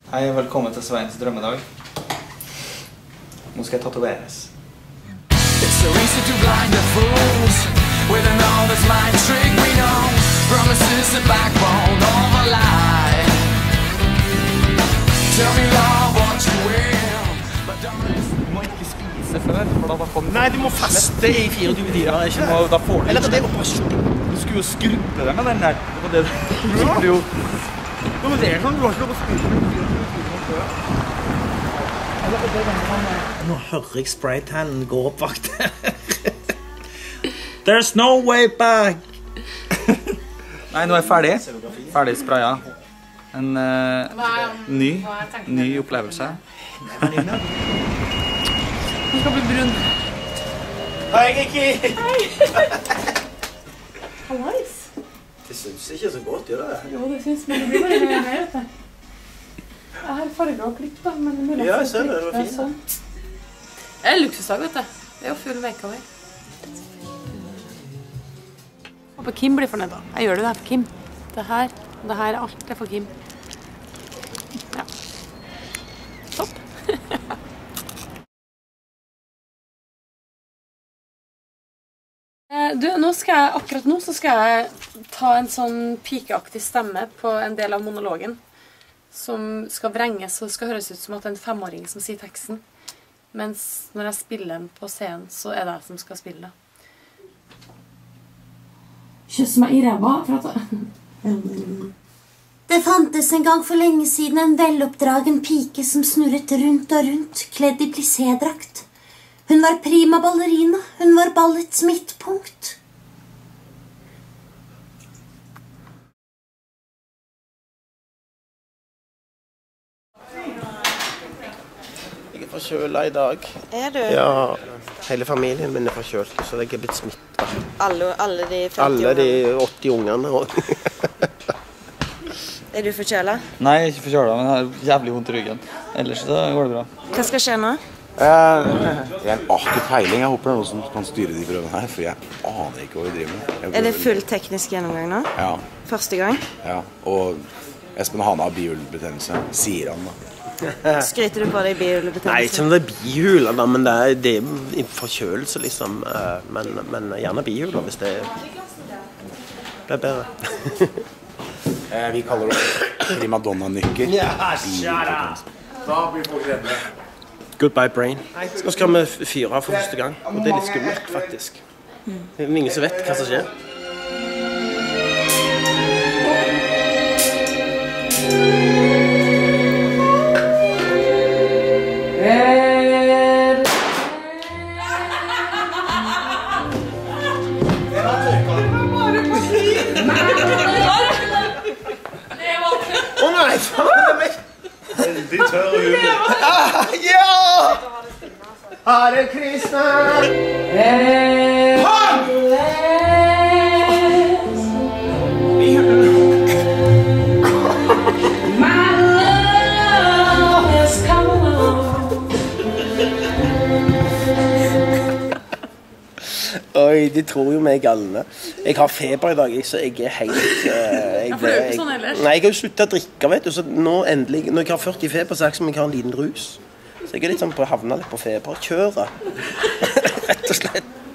Hei og velkommen til Sveins drømmedag. Nå skal jeg tatoveres. It's so easy to blind the fools with an honest mind trick we know. Promises the backbone of a lie. Tell me love what you will, but don't listen. Du må ikke spise før, for da kommer... Nei, du må faste i 24 timer, ikke det? Da får du Eller det er operasjon. Du skulle jo skrubbe deg med den der. Det var det du skulle jo... Jo, det er sånn, du har ikke lov å spise med 24 timer før. Nå hører jeg spraytannen gå opp vakt. There's no way back! Nei, nå er jeg ferdig. Ferdig spraya. En ny opplevelse. Du skal bli brun. Hei, Rikki! Hallais. Det synes ikke så godt, gjør det? Jo, det synes, men det blir bare mer, vet du. Jeg har farget og klipp da, men det mulig. Ja, jeg ser det, det var fint. Sånn. Det er luksusdag, vet du. Det er jo full makeover. Håper Kim blir fornøyd da. Jeg gjør det her for Kim. Det her, alt er for Kim. Ja. Topp. Du, akkurat nå så skal jeg ta en sånn pikeaktig stemme på en del av monologen som skal vrenges, og det skal høres ut som at det er en 5-åring som sier teksten. Mens når jeg spiller den på scenen, så er det jeg som skal spille det. Kjøss meg i ræva, for at... Det fantes en gang for lenge siden en veloppdragen pike som snurret rundt og rundt, kledd i plissé-drakt. Hun var prima ballerina, hun var ballets midtpunkt. Jeg er forkjølet i dag. Er du? Ja, hele familien min er forkjølt, så jeg er blitt smittet. Alle de 50 Alle de ungene? 80 ungene. Er du forkjølet? Nei, ikke forkjølet, men jeg har jævlig vondt i ryggen. Ellers så går det bra. Hva skal skje nå? Jeg har ikke peiling. Jeg håper det er noen som kan styre de prøvene her, for jeg aner ikke hva vi driver med. Er det full teknisk gjennomgang nå? Ja. Første gang? Ja, og Espen Hanna har bihulebetennelse, sier han da. Skryter du på deg bihulebetennelse? Nei, ikke om det er bihuler da, men det er forkjølelse liksom. Men gjerne bihuler hvis det er bedre. Vi kaller det primadonna-nykker. Ja, Da blir folk redde. Goodbye brain. Nå skal vi fyre for første gang, og det er litt skummelt faktisk. Det er ingen som vet hva som skjer. Å nei, faen! Veldig tørr hud. Ja! Hare Krishna! Oi, de tror jo meg er galne. Jeg har feber i dag, så jeg er helt... for du er ikke sånn ellers? Nei, jeg har jo sluttet å drikke, vet du, så nå endelig, når jeg har 40 feber, så er det som om jeg har en liten rus. Så jeg er litt sånn på havna litt på feber. Kjøre. Rett og slett.